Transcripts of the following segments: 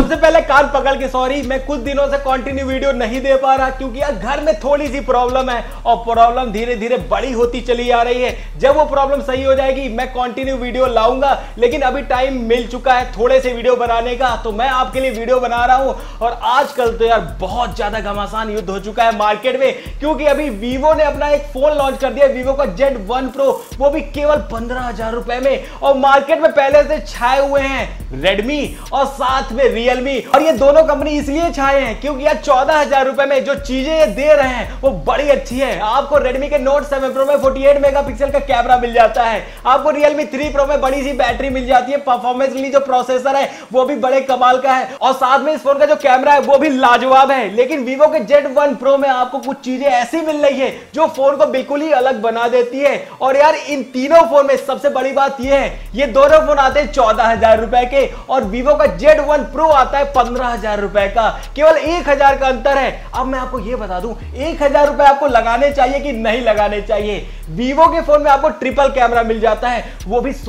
सबसे पहले कान पकड़ के सॉरी, मैं कुछ दिनों से कंटिन्यू वीडियो नहीं दे पा रहा क्योंकि यार घर में थोड़ी सी प्रॉब्लम है और प्रॉब्लम धीरे धीरे बड़ी होती चली आ रही है। जब वो प्रॉब्लम सही हो जाएगी मैं कंटिन्यू वीडियो लाऊंगा, लेकिन अभी टाइम मिल चुका है थोड़े से वीडियो बनाने का, तो मैं आपके लिए वीडियो बना रहा हूं। और आजकल तो यार बहुत ज्यादा घमासान युद्ध हो चुका है मार्केट में, क्योंकि अभी वीवो ने अपना एक फोन लॉन्च कर दिया, वीवो का Z1 Pro, वो भी केवल 15,000 रुपए में। और मार्केट में पहले से छाए हुए हैं रेडमी और साथ में रियलमी, और ये दोनों कंपनी इसलिए छाए हैं क्योंकि यार 14,000 रुपए में जो चीजें ये दे रहे हैं वो बड़ी अच्छी है। आपको रेडमी के Note 7 Pro में 48 मेगापिक्सल का कैमरा मिल जाता है, आपको Realme 3 Pro में बड़ी सी बैटरी मिल जाती है, परफॉर्मेंस के लिए जो प्रोसेसर है वो भी बड़े कमाल का है, और साथ में इस फोन का जो कैमरा है वो भी लाजवाब है। लेकिन Vivo के Z1 Pro में आपको कुछ चीजें ऐसी मिल रही है जो फोन को बिल्कुल ही अलग बना देती है। और यार इन तीनों फोन में सबसे बड़ी बात यह है, ये दोनों फोन आते हैं 14,000 रुपए के, और Vivo का Z1 Pro आता है 15,000 रुपए का, केवल 1,000 का अंतर है। अब मैं आपको यह बता दूं 1,000 रुपए आपको लगाने चाहिए कि नहीं लगाने चाहिए। Vivo के फोन में आपको ट्रिपल कैमरा मिल जाता है, वो भी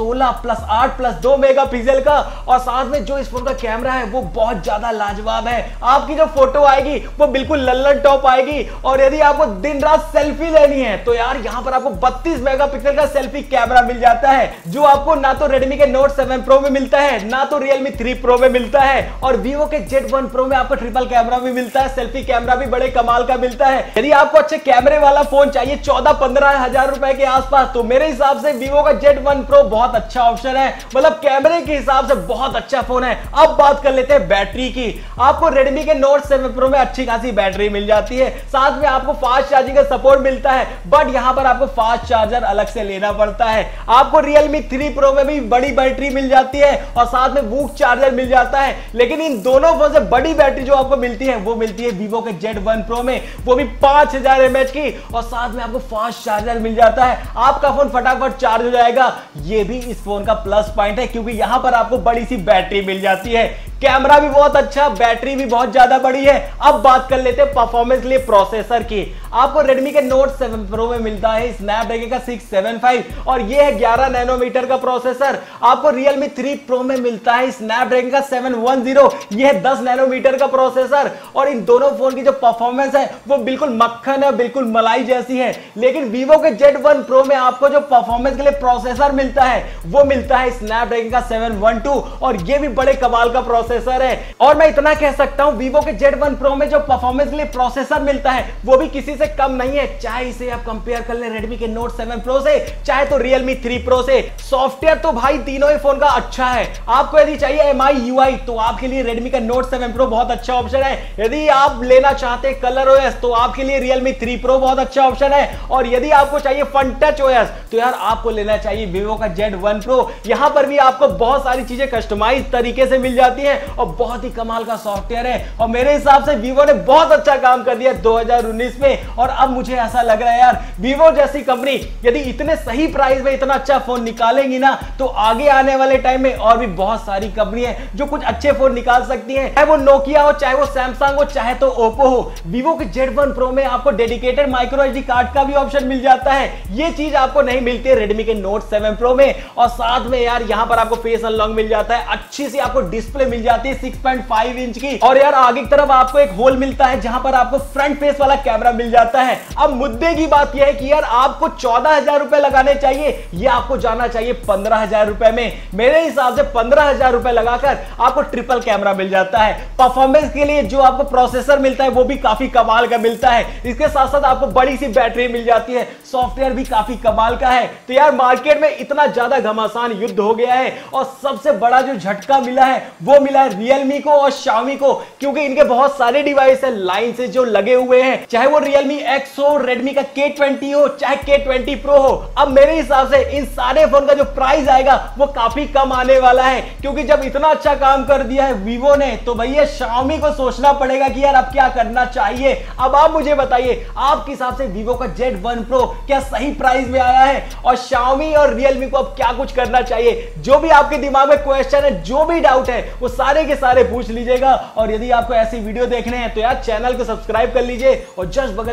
16+8+2 मेगापिक्सल का, और साथ में जो इस फोन का कैमरा है वो बहुत ज्यादा लाजवाब है। आपकी जो फोटो आएगी वो बिल्कुल लल्लन टॉप आएगी, और यदि आपको दिन रात सेल्फी लेनी है तो यार यहां पर आपको 32 मेगापिक्सल का सेल्फी कैमरा मिल जाता है, जो आपको ना तो Redmi के Note 7 Pro में मिलता है ना तो Realme 3 Pro में मिलता है। और Vivo के Z1 Pro में आपको ट्रिपल कैमरा भी मिलता है, सेल्फी कैमरा भी बड़े कमाल का मिलता है। यदि आपको अच्छे कैमरे वाला फोन चाहिए 14-15 हजार रुपए के आसपास, तो मेरे हिसाब से Vivo का Z1 Pro बहुत अच्छा ऑप्शन है, मतलब कैमरे के हिसाब से बहुत अच्छा फोन है। अब बात कर लेते हैं बैटरी की। आपको Redmi के Note 7 Pro में अच्छी खासी बैटरी मिल जाती है, साथ में आपको फास्ट चार्जिंग का सपोर्ट मिलता है, बट यहां पर आपको फास्ट चार्जर अलग से लेना पड़ता है। आपको Realme 3 Pro में भी बड़ी बैटरी मिल जाती है और साथ में वूक चार्जर मिल जाता है, लेकिन इन दोनों फोन से बड़ी बैटरी जो आपको मिलती है वो मिलती है Vivo के Z1 Pro में, वो भी 5000 mAh की, और साथ में आपको फास्ट चार्जर मिल जाता है। आपका फोन फटाफट चार्ज हो जाएगा, ये भी इस फोन का प्लस पॉइंट है क्योंकि यहां पर आपको बड़ी सी बैटरी मिल जाती है, कैमरा भी बहुत अच्छा, बैटरी भी बहुत ज्यादा बड़ी है। अब बात कर लेते हैं परफॉर्मेंस के लिए प्रोसेसर की। आपको Redmi के Note 7 Pro में मिलता है स्नैपड्रैगन का 675, और ये है 11 नैनोमीटर का प्रोसेसर। आपको Realme 3 Pro में मिलता है स्नैपड्रैगन का 710, ये है 10 नैनोमीटर का प्रोसेसर। और इन दोनों फोन की जो परफॉर्मेंस है वो बिल्कुल मक्खन है, बिल्कुल मलाई जैसी है। लेकिन Vivo के Z1 Pro में आपको जो परफॉर्मेंस के लिए प्रोसेसर मिलता है वो मिलता है स्नैपड्रैगन का 712, और ये भी बड़े कमाल का प्रोसेसर है। और मैं इतना कह सकता हूं Vivo के Z1 Pro में जो परफॉर्मेंस के लिए प्रोसेसर मिलता है वो भी किसी से कम नहीं है, चाहे इसे आप कंपेयर कर ले Redmi के Note 7 Pro से, चाहे तो Realme 3 Pro से। सॉफ्टवेयर तो भाई तीनों ही फोन का अच्छा है। आपको यदि चाहिए MI UI तो आपके लिए Redmi का Note 7 Pro बहुत अच्छा ऑप्शन है। यदि आप लेना चाहते हैं कलर OS तो आपके लिए Realme 3 Pro बहुत अच्छा ऑप्शन है, और यदि आपको चाहिए फन टच OS तो यार आपको लेना चाहिए Vivo का Z1 Pro। यहां पर भी आपको बहुत सारी चीजें कस्टमाइज तरीके से मिल जाती है और बहुत ही कमाल का सॉफ्टवेयर है, और मेरे हिसाब से Vivo ने बहुत अच्छा काम कर दिया 2019 में। और अब मुझे ऐसा लग रहा है यार Vivo जैसी कंपनी यदि इतने सही प्राइस में इतना अच्छा फोन निकालेंगी ना तो आगे आने वाले टाइम में और भी बहुत सारी कंपनी है जो कुछ अच्छे फोन निकाल सकती हैं, चाहे वो Nokia हो, चाहे वो Samsung हो, चाहे तो Oppo हो। Vivo के Z1 Pro में आपको डेडिकेटेड माइक्रो SD कार्ड का भी ऑप्शन मिल जाता है, ये चीज आपको नहीं मिलती है Redmi के Note 7 Pro में। और साथ में यार यहां पर आपको फेस अनलॉक मिल जाता है, अच्छी सी आपको डिस्प्ले मिल जाती है 6.5 इंच की, और यार आगे की तरफ आपको एक होल मिलता है जहां पर आपको फ्रंट फेस वाला कैमरा मिल जाता है। अब मुद्दे की बात यह है कि यार आपको 14,000 रुपए लगाने चाहिए, ये आपको जाना चाहिए 15,000 रुपए में। मेरे हिसाब से 15,000 रुपए लगाकर आपको ट्रिपल कैमरा मिल जाता है। परफॉर्मेंस के लिए जो आपको प्रोसेसर मिलता है वो भी काफी कमाल का मिलता है, इसके साथ साथ आपको बड़ी सी बैटरी मिल जाती है, सॉफ्टवेयर भी काफी कमाल का है। तो यार मार्केट में इतना ज्यादा घमासान युद्ध हो गया है, और सबसे बड़ा जो झटका मिला है वो मिला है Realme को और Xiaomi को, क्योंकि इनके बहुत सारे डिवाइस है लाइन से जो लगे हुए हैं, चाहे वो Realme X हो, Redmi का K20 हो, चाहे K20 Pro हो। अब मेरे हिसाब से इन सारे फोन का जो प्राइस आएगा वो काफी कम आने वाला है, क्योंकि जब इतना अच्छा काम कर दिया है Vivo ने तो भैया Xiaomi को सोचना पड़ेगा कि यार अब क्या करना चाहिए। अब आप मुझे बताइए आपके हिसाब से Vivo का Z1 Pro क्या सही प्राइस में आया है, और Xiaomi और Realme को अब क्या कुछ करना चाहिए। जो भी आपके दिमाग में क्वेश्चन है, जो भी डाउट है वो सारे के सारे पूछ लीजिएगा। और यदि आपको ऐसी वीडियो देखने हैं तो यार चैनल को सब्सक्राइब कर लीजिए और जस्ट बगल में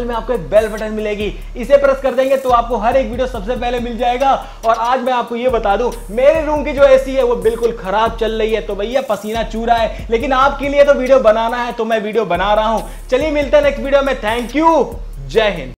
में आपको एक बेल बटन मिलेगी, इसे प्रेस कर देंगे तो आपको हर एक वीडियो सबसे पहले मिल जाएगा। और आज मैं आपको ये बता दूं, मेरे रूम की जो एसी है वो बिल्कुल खराब चल रही है, तो भैया पसीना चू रहा है, लेकिन आपके लिए तो वीडियो बनाना है तो मैं वीडियो बना रहा हूं। चलिए मिलते हैं नेक्स्ट वीडियो में। थैंक यू, जय हिंद।